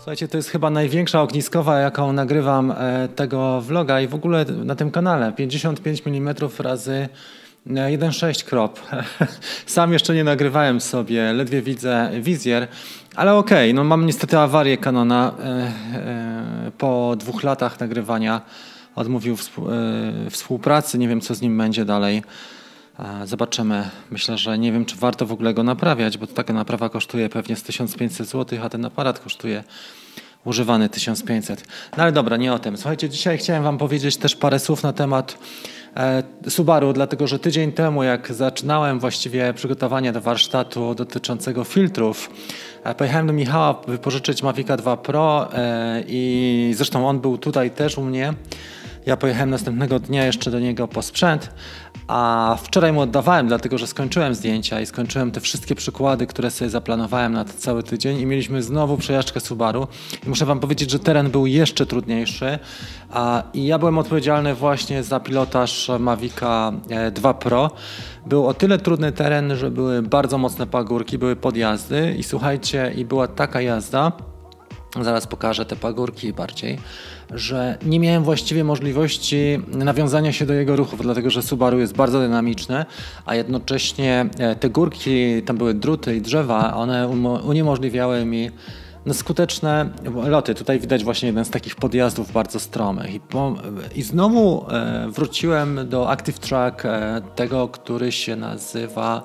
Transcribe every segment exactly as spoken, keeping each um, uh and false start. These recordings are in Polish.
Słuchajcie, to jest chyba największa ogniskowa, jaką nagrywam e, tego vloga i w ogóle na tym kanale. pięćdziesiąt pięć milimetrów razy jeden przecinek sześć crop. Sam jeszcze nie nagrywałem sobie, ledwie widzę wizjer, ale okej, okay, no mam niestety awarię Canona. E, e, po dwóch latach nagrywania odmówił współ, e, współpracy, nie wiem co z nim będzie dalej. Zobaczymy. Myślę, że nie wiem, czy warto w ogóle go naprawiać, bo taka naprawa kosztuje pewnie z tysiąc pięćset złotych, a ten aparat kosztuje używany tysiąc pięćset. No ale dobra, nie o tym. Słuchajcie, dzisiaj chciałem wam powiedzieć też parę słów na temat e, Subaru, dlatego że tydzień temu, jak zaczynałem właściwie przygotowania do warsztatu dotyczącego filtrów, e, pojechałem do Michała wypożyczyć Mavica dwa Pro e, i zresztą on był tutaj też u mnie. Ja pojechałem następnego dnia jeszcze do niego po sprzęt, a wczoraj mu oddawałem, dlatego że skończyłem zdjęcia i skończyłem te wszystkie przykłady, które sobie zaplanowałem na cały tydzień i mieliśmy znowu przejażdżkę Subaru. I muszę wam powiedzieć, że teren był jeszcze trudniejszy a, i ja byłem odpowiedzialny właśnie za pilotaż Mavica dwa Pro. Był o tyle trudny teren, że były bardzo mocne pagórki, były podjazdy i słuchajcie, i była taka jazda, zaraz pokażę te pagórki bardziej, że nie miałem właściwie możliwości nawiązania się do jego ruchów, dlatego że Subaru jest bardzo dynamiczne, a jednocześnie te górki, tam były druty i drzewa, one uniemożliwiały mi no, skuteczne loty. Tutaj widać właśnie jeden z takich podjazdów bardzo stromych. I, po, i znowu e, wróciłem do Active Track, e, tego, który się nazywa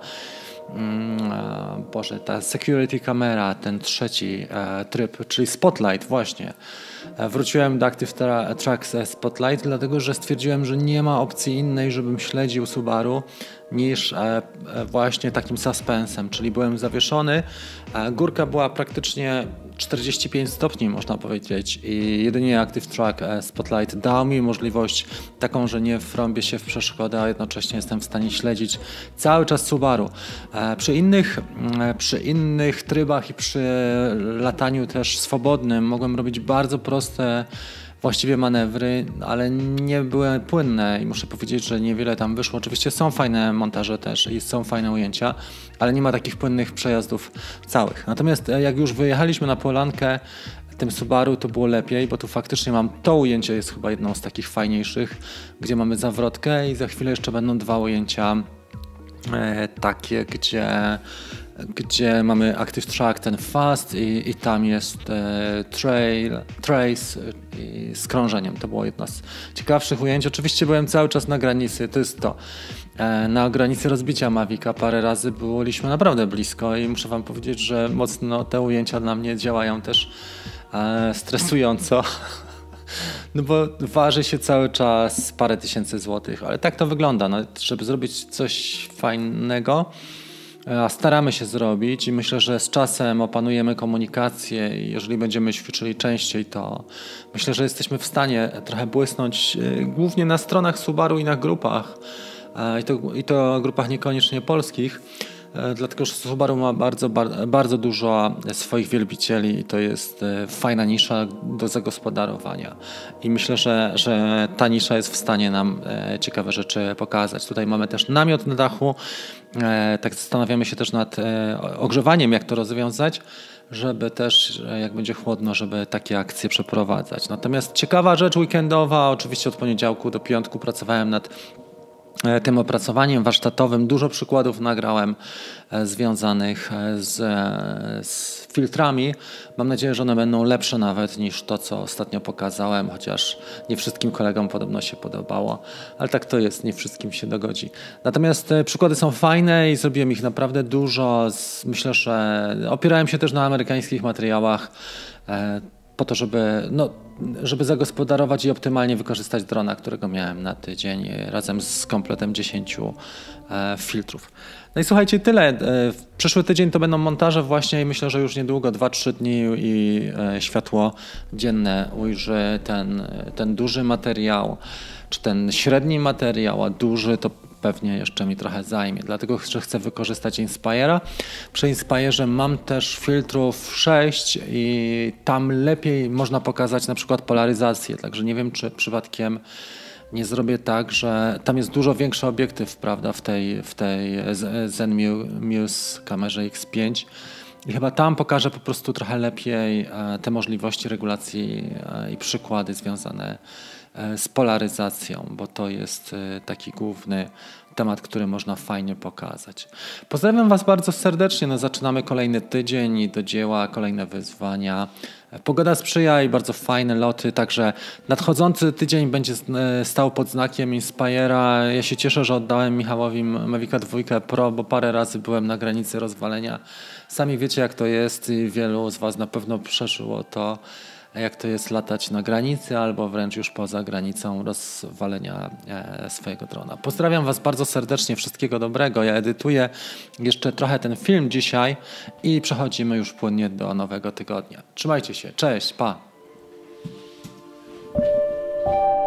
Boże, ta security camera, ten trzeci e, tryb, czyli Spotlight właśnie. E, wróciłem do Active tra- Track Spotlight, dlatego że stwierdziłem, że nie ma opcji innej, żebym śledził Subaru niż e, e, właśnie takim suspensem, czyli byłem zawieszony. E, górka była praktycznie czterdzieści pięć stopni, można powiedzieć, i jedynie Active Track Spotlight dał mi możliwość taką, że nie wrąbię się w przeszkodę, a jednocześnie jestem w stanie śledzić cały czas Subaru. E, przy innych, e, przy innych trybach i przy lataniu też swobodnym mogłem robić bardzo proste właściwie manewry, ale nie były płynne i muszę powiedzieć, że niewiele tam wyszło. Oczywiście są fajne montaże też i są fajne ujęcia, ale nie ma takich płynnych przejazdów całych. Natomiast jak już wyjechaliśmy na Polankę tym Subaru, to było lepiej, bo tu faktycznie mam to ujęcie, jest chyba jedną z takich fajniejszych, gdzie mamy zawrotkę i za chwilę jeszcze będą dwa ujęcia e, takie, gdzie gdzie mamy Active Track, ten Fast i, i tam jest e, trail, Trace i z krążeniem. To było jedno z ciekawszych ujęć. Oczywiście byłem cały czas na granicy, to jest to. E, na granicy rozbicia Mavica parę razy byliśmy naprawdę blisko i muszę wam powiedzieć, że mocno te ujęcia dla mnie działają też e, stresująco. No bo waży się cały czas parę tysięcy złotych, ale tak to wygląda. No, żeby zrobić coś fajnego, staramy się zrobić i myślę, że z czasem opanujemy komunikację i jeżeli będziemy ćwiczyli częściej, to myślę, że jesteśmy w stanie trochę błysnąć głównie na stronach Subaru i na grupach i to, i to grupach niekoniecznie polskich, dlatego że Subaru ma bardzo, bardzo dużo swoich wielbicieli i to jest fajna nisza do zagospodarowania i myślę, że, że ta nisza jest w stanie nam ciekawe rzeczy pokazać. Tutaj mamy też namiot na dachu, tak zastanawiamy się też nad ogrzewaniem, jak to rozwiązać, żeby też jak będzie chłodno, żeby takie akcje przeprowadzać. Natomiast ciekawa rzecz weekendowa, oczywiście od poniedziałku do piątku pracowałem nad tym opracowaniem warsztatowym. Dużo przykładów nagrałem związanych z, z filtrami. Mam nadzieję, że one będą lepsze nawet niż to, co ostatnio pokazałem, chociaż nie wszystkim kolegom podobno się podobało, ale tak to jest, nie wszystkim się dogodzi. Natomiast przykłady są fajne i zrobiłem ich naprawdę dużo. Myślę, że opierałem się też na amerykańskich materiałach po to, żeby, no, żeby zagospodarować i optymalnie wykorzystać drona, którego miałem na tydzień razem z kompletem dziesięciu e, filtrów. No i słuchajcie, tyle. E, w przyszły tydzień to będą montaże właśnie i myślę, że już niedługo, dwa trzy dni i e, światło dzienne ujrzy ten, ten duży materiał, czy ten średni materiał, a duży to pewnie jeszcze mi trochę zajmie, dlatego że chcę wykorzystać Inspire'a. Przy Inspire'ze mam też filtrów sześć i tam lepiej można pokazać na przykład polaryzację, także nie wiem, czy przypadkiem nie zrobię tak, że tam jest dużo większy obiektyw, prawda, w tej, w tej Zenmuse kamerze X pięć I chyba tam pokażę po prostu trochę lepiej e, te możliwości regulacji e, i przykłady związane e, z polaryzacją, bo to jest e, taki główny temat, który można fajnie pokazać. Pozdrawiam Was bardzo serdecznie. No, zaczynamy kolejny tydzień i do dzieła, kolejne wyzwania. Pogoda sprzyja i bardzo fajne loty, także nadchodzący tydzień będzie stał pod znakiem Inspire'a. Ja się cieszę, że oddałem Michałowi Mavica dwa Pro, bo parę razy byłem na granicy rozwalenia. Sami wiecie, jak to jest i wielu z Was na pewno przeżyło to, jak to jest latać na granicy albo wręcz już poza granicą rozwalenia swojego drona. Pozdrawiam Was bardzo serdecznie, wszystkiego dobrego. Ja edytuję jeszcze trochę ten film dzisiaj i przechodzimy już płynnie do nowego tygodnia. Trzymajcie się, cześć, pa!